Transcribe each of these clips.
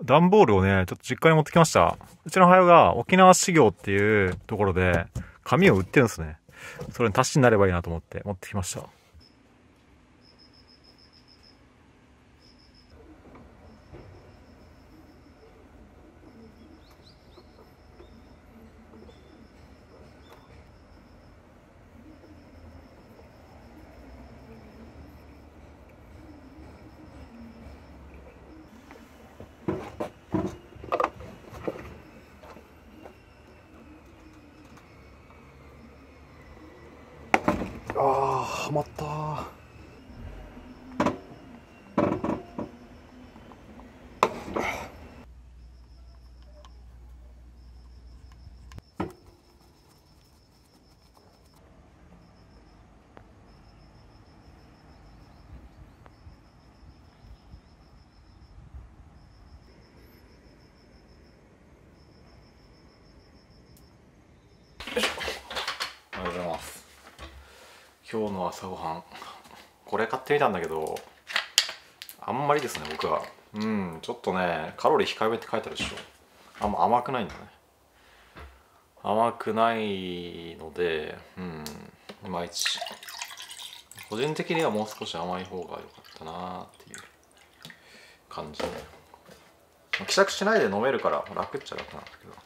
段ボールをね、ちょっと実家に持ってきました。うちの母親が沖縄市業っていうところで紙を売ってるんですね。それに足しになればいいなと思って持ってきました。はまったー。おはようございます。今日の朝ごはん、これ買ってみたんだけど、あんまりですね、僕は。ちょっとね、カロリー控えめって書いてあるでしょ。あんま甘くないんだね。甘くないので、いまいち。個人的にはもう少し甘い方が良かったなっていう感じで。希釈しないで飲めるから楽っちゃ楽なんだけど。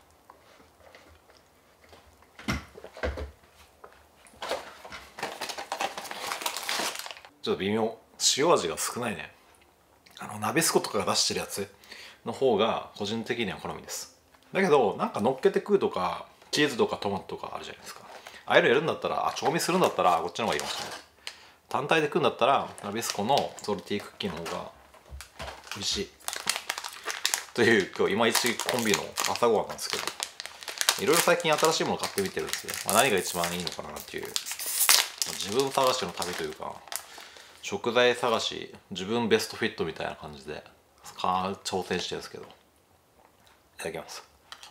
ちょっと微妙。塩味が少ないね。ナビスコとかが出してるやつの方が個人的には好みです。だけどなんか乗っけて食うとかチーズとかトマトとかあるじゃないですか。ああいうのやるんだったら、調味するんだったらこっちの方がいいかもしれない。単体で食うんだったらナビスコのソルティクッキーの方が美味しいという今日いまいちコンビの朝ごはんなんですけど、いろいろ最近新しいもの買ってみてるんですよ。何が一番いいのかなっていう自分探しの旅というか、食材探し自分ベストフィットみたいな感じで挑戦してるんですけど、いただきます。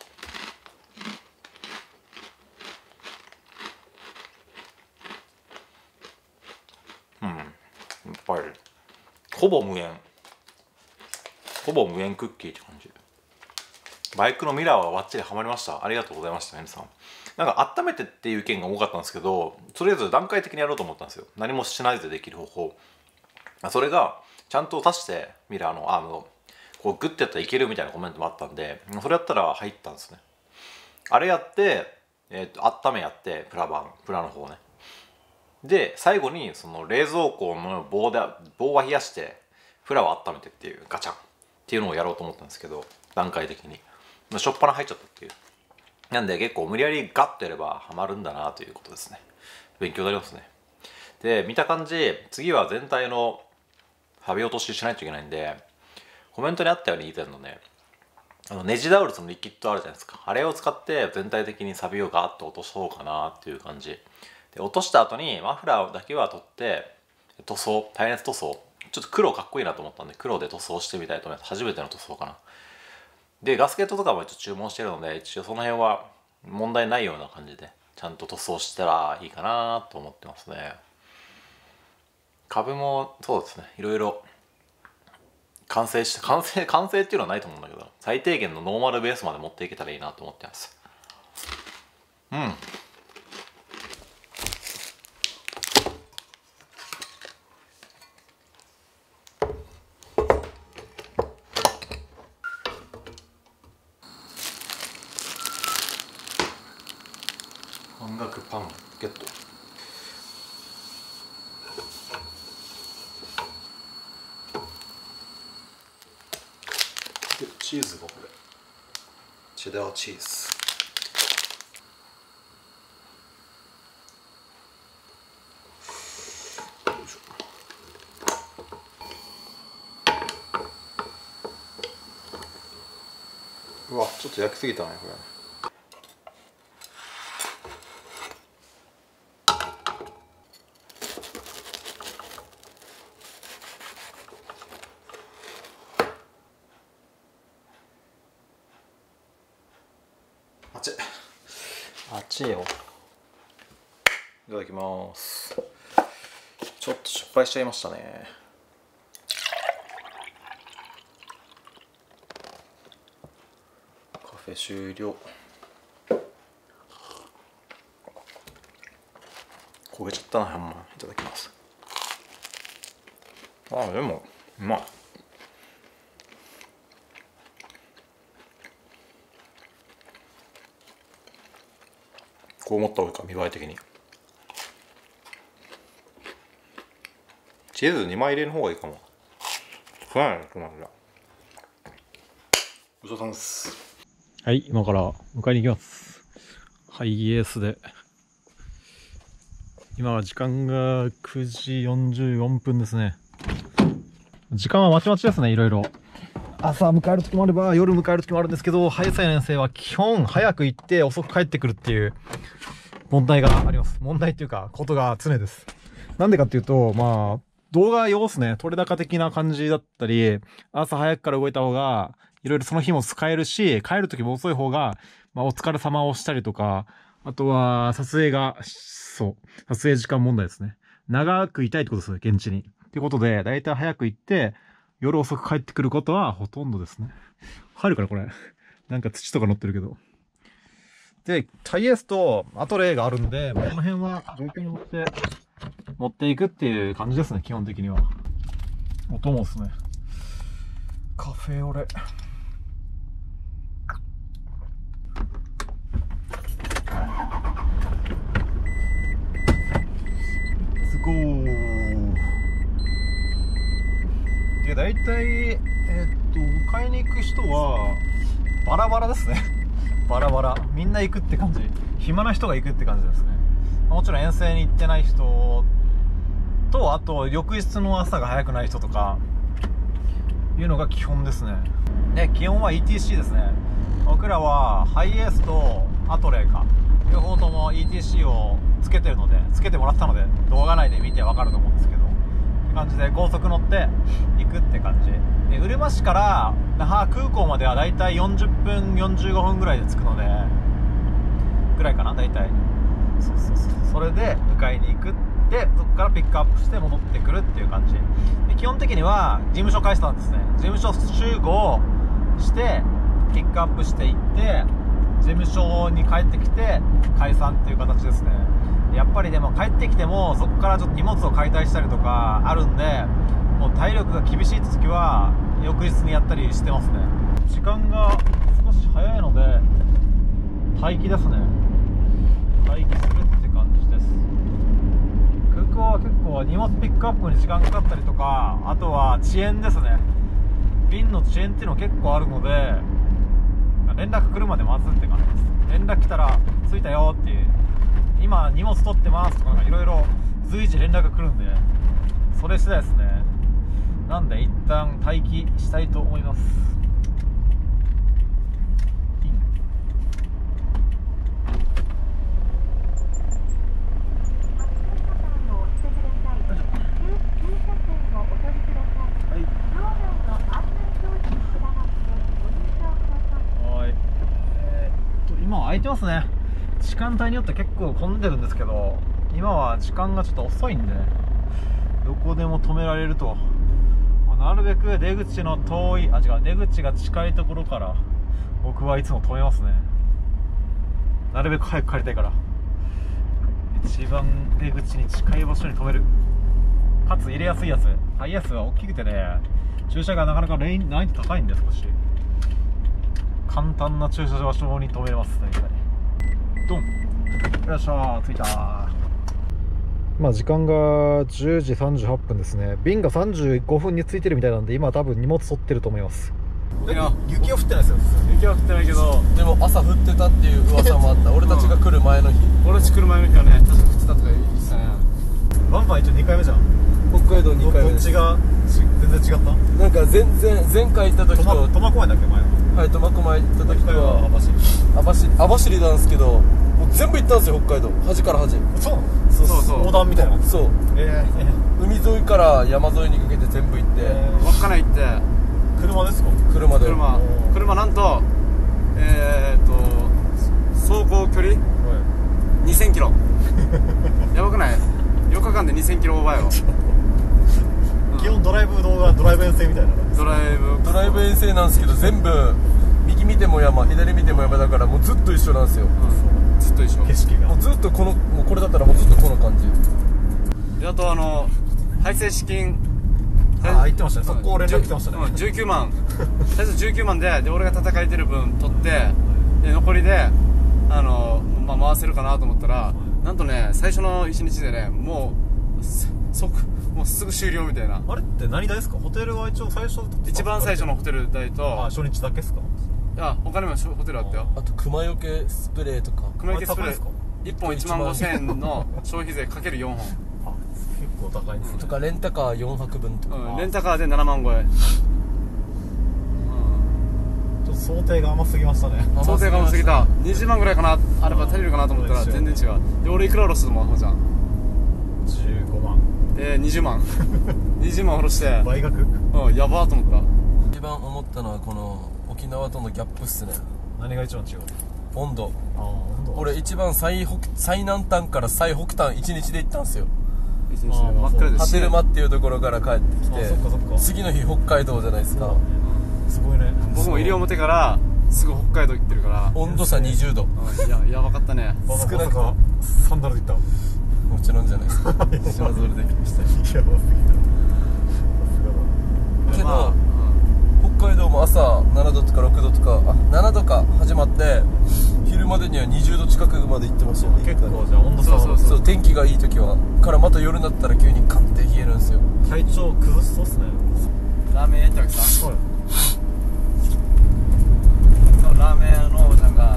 いっぱいある。ほぼ無塩クッキーって感じ。バイクのミラーはバッチリハマりました。ありがとうございました皆さん。なんか温めてっていう意見が多かったんですけど、とりあえず段階的にやろうと思ったんですよ。何もしないでできる方法。それがちゃんと足してミラーのアームをこうグッてやったらいけるみたいなコメントもあったんで、それやったら入ったんですね。あれやって、温めやってプラの方ね。で最後にその冷蔵庫の棒は冷やしてプラを温めてっていうガチャンっていうのをやろうと思ったんですけど、段階的にしょっぱな入っちゃったっていう。なんで結構無理やりガッとやればハマるんだなということですね。勉強になりますね。で見た感じ次は全体のサビ落とししないといけないんで、コメントにあったように以前のね、ネジダウルスのリキッドあるじゃないですか。あれを使って全体的にサビをガーッと落とそうかなっていう感じで、落とした後にマフラーだけは取って耐熱塗装、ちょっと黒かっこいいなと思ったんで黒で塗装してみたいと思います。初めての塗装かな。でガスケットとかも一応注文してるので、一応その辺は問題ないような感じでちゃんと塗装したらいいかなと思ってますね。株もそうですね、いろいろ完成っていうのはないと思うんだけど、最低限のノーマルベースまで持っていけたらいいなと思ってます。半額パンゲット。でチーズがこれチェダーチーズ。うわちょっと焼きすぎたねこれ。あっちよ。いただきます。ちょっと失敗しちゃいましたね。 フェ終了。焦げちゃったな、ほんま。いただきます。ああ、でもうまい。こう思った方がいいか、見栄え的に。チーズ2枚入れの方がいいかも。そうなんですよ。ごちそうさまです。はい、今から迎えに行きます。ハイエースで。今は時間が9時44分ですね。時間はまちまちですね、いろいろ。朝迎える時もあれば、夜迎える時もあるんですけど、ハイエース4年生は基本早く行って遅く帰ってくるっていう問題があります。問題っていうか、ことが常です。なんでかっていうと、まあ、動画用っすね。取れ高的な感じだったり、朝早くから動いた方が、いろいろその日も使えるし、帰る時も遅い方が、まあ、お疲れ様をしたりとか、あとは、撮影時間問題ですね。長くいたいってことです、現地に。ってことで、だいたい早く行って、夜遅く帰ってくることはほとんどですね。入るからこれ。なんか土とか乗ってるけど。で、ハイエースとアトレーがあるんで、この辺は状況によって持っていくっていう感じですね、基本的には。音もですね。カフェオレ。Let's go。で、大体、迎えに行く人は、バラバラですね。バラバラ。みんな行くって感じ。暇な人が行くって感じですね。もちろん遠征に行ってない人と、あと、翌日の朝が早くない人とか、いうのが基本ですね。で、基本は ETC ですね。僕らは、ハイエースとアトレーか。両方とも ETC をつけてるので、つけてもらったので、動画内で見てわかると思うんですけど、って感じで高速乗って行くって感じ。で、うるま市から那覇空港まではだいたい40分、45分ぐらいで着くので、ぐらいかな、だいたい。それで迎えに行く。で、そこからピックアップして戻ってくるっていう感じ。で、基本的には事務所返したんですね。事務所集合して、ピックアップしていって、事務所に帰ってきて解散っていう形ですね。やっぱりでも帰ってきてもそこからちょっと荷物を解体したりとかあるんで、もう体力が厳しい時は翌日にやったりしてますね。時間が少し早いので待機ですね。待機するって感じです。空港は結構荷物ピックアップに時間かかったりとか、あとは遅延ですね。便の遅延っていうの結構あるので、連絡来るまで待つって感じです。連絡来たら着いたよっていう、今荷物取ってますとかいろいろ随時連絡来るんで、それ次第ですね。なんで一旦待機したいと思います。今は空いてますね。時間帯によって結構混んでるんですけど、今は時間がちょっと遅いんでどこでも止められると。なるべく出口の遠い、出口が近いところから僕はいつも止めますね。なるべく早く帰りたいから、一番出口に近い場所に止める。かつ入れやすいやつ。ハイエースは大きくてね、駐車がなかなか難易度高いんで、少し簡単な駐車場所に止めますね。ドン。よっしゃー、着いた。今時間が10時38分ですね。便が35分に着いてるみたいなんで、今多分荷物取ってると思います。いや、雪は降ってないですよ。雪は降ってないけど、 でも朝降ってたっていう噂もあった。俺たちが来る前の日、 俺たち来る前の日はね、確か降ってたとか言ってたね。 バンバン一応2回目じゃん。 北海道2回目です。 どっちが全然違った？ なんか全然前回行った時と苫小牧だっけ、前の。 はい、苫小牧行った時とは網走なんですけど、もう全部行ったんですよ、北海道端から端。 そう横断みたいな。 そう、海沿いから山沿いにかけて全部行って、 稚内行って車ですか？ 車で。 車なんと走行距離2000キロやばくない？4日間で2000キロオーバーよ。 基本ドライブ動画、ドライブ遠征みたいな。 ドライブ遠征なんですけど、全部右見ても山、左見ても山だから、もうずっと一緒なんですよ。 ずっと一緒。 景色がもうずっとこの、もうこれだったらもうずっとこの感じ。 であと排水資金ああ言ってましたね、速攻連絡来てましたね。 19万最初19万で俺が戦えてる分取って、で残りでまあ、回せるかなと思ったら、なんとね最初の1日でねもうすぐ終了みたいな。 あれって何代ですか？ホテルは一応最初一番最初のホテル代と、 初日だけですか？ いや他にもホテルあったよ。 あと熊よけスプレーとか。 熊焼きスプレあれ高いー1本1万5000円の消費税かける4本、 あ、結構高いですね。 とかレンタカー4泊分とか。 レンタカーで7万超え、 ちょっと想定が甘すぎましたね。 想定が甘すぎた。20万ぐらいかな、あれば足りるかなと思ったら全然違う。で俺いくら下ろすと思うじゃん。 15万。 で20万20万下ろして倍額？ やばーと思った。 一番思ったのはこの沖縄とのギャップっすね。 何が一番違う？ 温度。 ああ、本当。 俺一番最南端から最北端1日で行ったんですよ。 一日で真っ暗で波照間っていうところから帰ってきて、 あそっかそっか次の日北海道じゃないですか。 すごいね。 僕も西表からすぐ北海道行ってるから温度差20度。 やばかったね。 まさかサンダルで行ったの？ もちろんじゃないですか。島ぞれできました。 やばすぎた。さすがだ。 けど、 まあ北海道も朝7度とか6度とか、7度か始まって昼までには20度近くまで行ってましたよね。 結構じゃあ温度差はそう天気がいい時はからまた夜になったら急にカンって冷えるんですよ。 体調崩しそうっすね。 ラーメン屋行ったわけさ。 はい。 ラーメン屋のおばちゃんが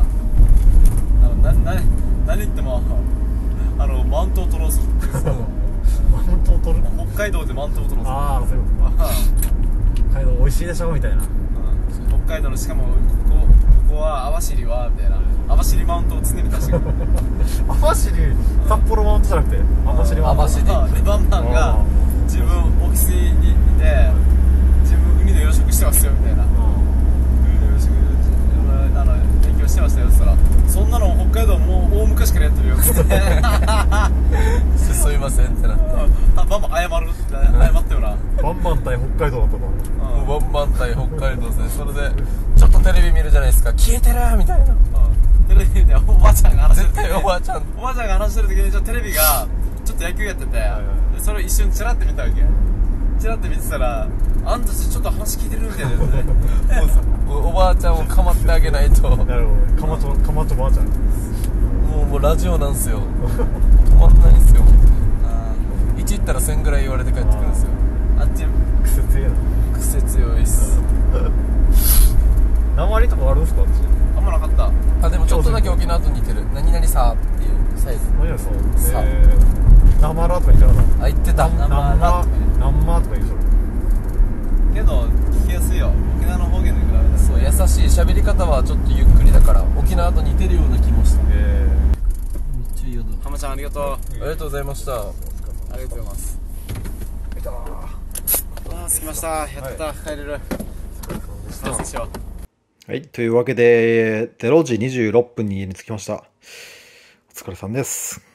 何言ってもマウントを取ろうぞっていうマウントを取る？ 北海道でマウントを取ろうぞ。 ああ、そういうことか。北海道美味しいでしょみたいな。 北海道のしかもここは網走はみたいな網走マウントを常に出してくる。 網走、札幌マウントじゃなくて網走マウント。 網走でバンバンが自分オフィスにいて自分海の養殖してますよみたいな。海の養殖勉強してましたよって言ったら、そんなの北海道もう大昔からやってるよって言ってすいませんってなって、 バンバン謝ったよな。 バンバン対北海道だったと思う。 もうバンバン対北海道で、それでちょっとテレビ見るじゃないですか、消えてるみたいな。 テレビでおばあちゃんが話してる時絶対おばあちゃんおばあちゃんが話してる時にテレビがちょっと野球やってて、でそれを一瞬チラって見たわけ。チラって見てたら、あんたたちちょっと話聞いてるみたいなやつね。 もうおばあちゃんを構ってあげないとなるほど。かまちょばあちゃん。 もうラジオなんすよ。止まんないんすよ。1行ったら1000ぐらい言われて帰ってくるんですよ。 あっち癖強いな。 癖強いっす。 鉛とかあるんですか？ あんまなかった。 あ、でもちょっとだけ沖縄と似てる。何々さーっていうサイズ。 何やそうさなまらとか言ってなかっあ、言ってた。 た。なんまとか言うでしょ。 けど聞きやすいよ、沖縄の方言に比べたら。 そう、優しい喋り方はちょっとゆっくりだから沖縄と似てるような気もした。めっちゃいい音。 浜ちゃんありがとう。 ありがとうございました。 ありがとうございます。ああ着きました。やった、帰れる。完成しよう。 はい、というわけで0時26分に家に着きました。お疲れさんです。